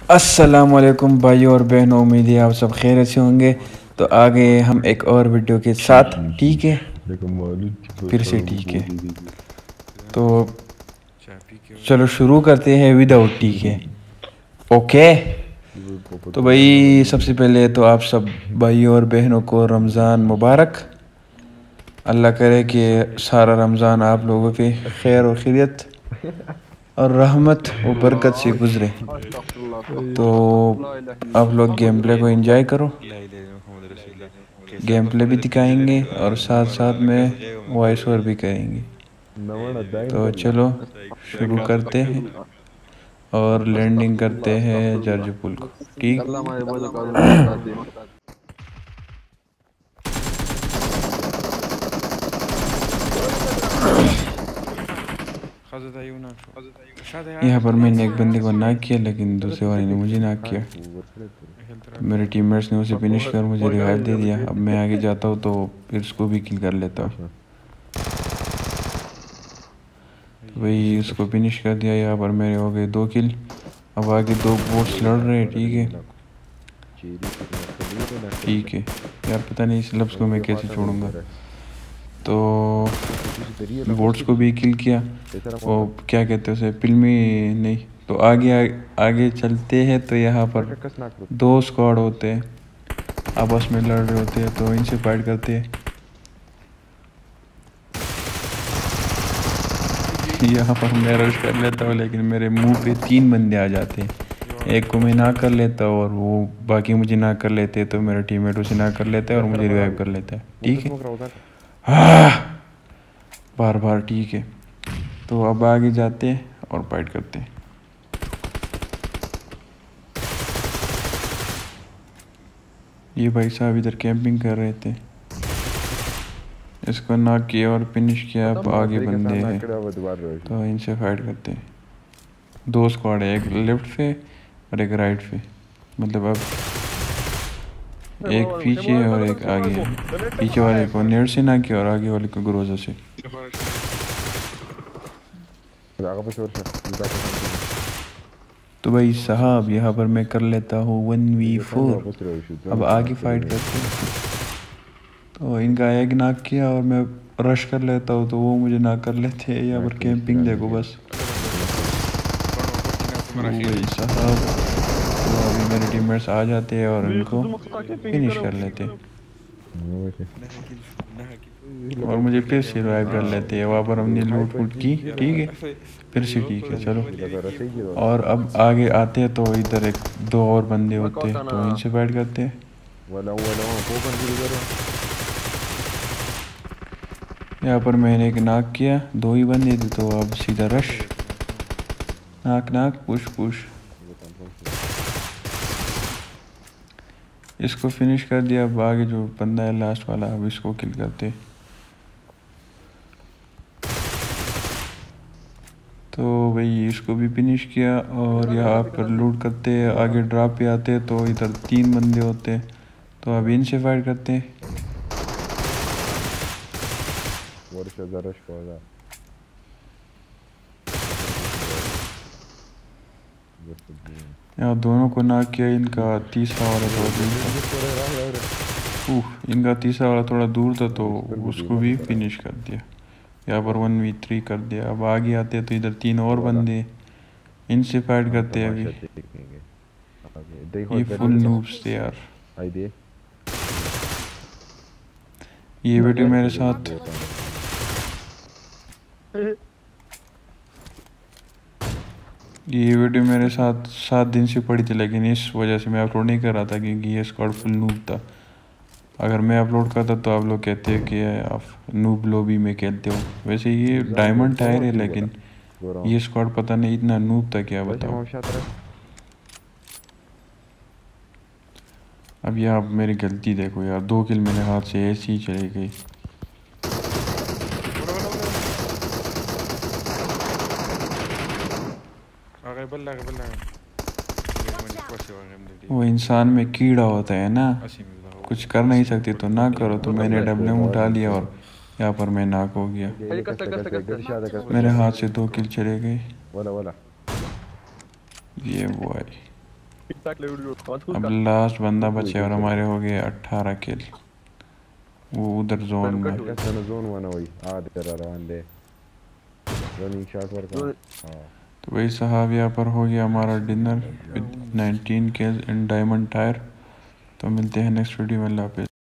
अस्सलाम वालेकुम भाइयों और बहनों, उम्मीद है आप सब खैरियत से होंगे। तो आ गए हम एक और वीडियो के साथ। ठीक है, फिर से ठीक है। तो चलो शुरू करते हैं विदाउट टी के। ओके। तो भाई सबसे पहले तो आप सब भाइयों और बहनों को रमज़ान मुबारक। अल्लाह करे कि सारा रमज़ान आप लोगों पे खैर और खैरियत और रहमत और बरकत से गुजरे। तो आप लोग गेम प्ले को एंजॉय करो। गेम प्ले भी दिखाएंगे और साथ साथ में वॉइस ओवर भी करेंगे। तो चलो शुरू करते हैं और लैंडिंग करते हैं जर्ज पुल को। ठीक। यहाँ पर मैंने एक बंदे को नॉक किया, लेकिन दूसरे वाले ने मुझे नॉक किया। तो मेरे टीममेट्स ने उसे फिनिश कर मुझे रिवाइव दे दिया। अब मैं आगे जाता हूँ तो फिर उसको भी किल कर लेता हूँ। तो भाई उसको फिनिश कर दिया। यहाँ पर मेरे हो गए 2 किल। अब आगे 2 बोट्स लड़ रहे हैं। ठीक है ठीक है यार, पता नहीं इस लफ्ज़ को मैं कैसे छोड़ूंगा। तो बोट्स को भी किल किया। वो क्या कहते हैं उसे, फिल्मी नहीं। तो आगे चलते हैं तो यहाँ पर 2 स्क्वाड होते हैं, आपस में लड़ रहे होते हैं। तो इनसे फाइट करते हैं। यहाँ पर मैं रश कर लेता हूँ, लेकिन मेरे मुंह पे 3 बंदे आ जाते हैं। एक को मैं ना कर लेता हूँ और वो बाकी मुझे ना कर लेते हैं। तो मेरा टीममेट उसे ना कर लेता है और मुझे रिवाइव कर लेता है। ठीक है, हाँ बार बार। ठीक है, तो अब आगे जाते हैं और फाइट करते हैं। ये भाई साहब इधर कैंपिंग कर रहे थे, इसको नॉक किया और फिनिश किया। अब आगे बंदे हैं तो इनसे फाइट करते हैं। 2 स्क्वाड है, एक लेफ्ट पे और एक राइट पे। मतलब अब एक पीछे और एक आगे है। पीछे वाले को नेट से ना किया और आगे वाले को ग्रोजा से। तो भाई साहब यहाँ पर मैं कर लेता हूँ 1v4। अब आगे फाइट करते हैं। तो इनका एक नाक किया और मैं रश कर लेता हूँ तो वो मुझे नाक कर लेते हैं। यहाँ पर कैंपिंग देखो बस। भाई साहब, तो अभी मेरे टीममेट्स आ जाते हैं और इनको फिनिश कर लेते हैं और मुझे फिर से रिवाइव कर लेते हैं। वहाँ पर हमने लूट वूट की। ठीक है, फिर से ठीक है। चलो और अब आगे आते हैं तो इधर 2 और बंदे होते हैं, तो इनसे फाइट करते हैं। यहाँ पर मैंने एक नाक किया, 2 ही बंदे थे तो अब सीधा रश। नाक नाक पुश पुश। इसको फिनिश कर दिया। अब आगे जो बंदा है लास्ट वाला, अब इसको किल करते। तो भाई इसको भी फिनिश किया और यहाँ पर लूट करते हैं। आगे ड्रॉप पे आते हैं तो इधर 3 बंदे होते हैं, तो अब इनसे फाइट करते हैं। यहाँ दोनों को नाक किया। इनका तीसरा वाला थोड़ा दूर था। इनका तीसरा वाला थोड़ा दूर था तो उसको भी फिनिश कर दिया। यहाँ पर 1v3 कर दिया। अब आगे आते हैं तो इधर 3 और बंदे, इनसे फाइट करते हैं। अभी ये फुल नूब्स थे यार। ये वीडियो मेरे साथ ये वीडियो मेरे साथ 7 दिन से पड़ी थी, लेकिन इस वजह से मैं अपलोड नहीं कर रहा था क्योंकि ये स्क्वाड फुल नूब था। अगर मैं अपलोड करता तो आप लोग कहते हैं कि आप नूब लॉबी में खेलते हो। वैसे ये डायमंड टायर है, लेकिन ये स्क्वाड पता नहीं इतना नूब था, क्या बताओ। अब ये आप मेरी गलती देखो यार, 2 किल मेरे हाथ से ऐसी ही चली गई। वो इंसान में कीड़ा होता है ना, कुछ कर नहीं सकते तो ना करो। तो मैंने डब्ल्यू उठा लिया और यहाँ पर मैं नाक हो गया। मेरे हाथ से 2 किल चले गए। ये वो है। अब लास्ट बंदा बचे और हमारे हो गए 18 किल। वो उधर जोन में। तो वही साहब, यहाँ पर हो गया हमारा dinner with 19 kills in diamond tier. तो मिलते हैं नेक्स्ट वीडियो में। अल्लाह हाफिज़।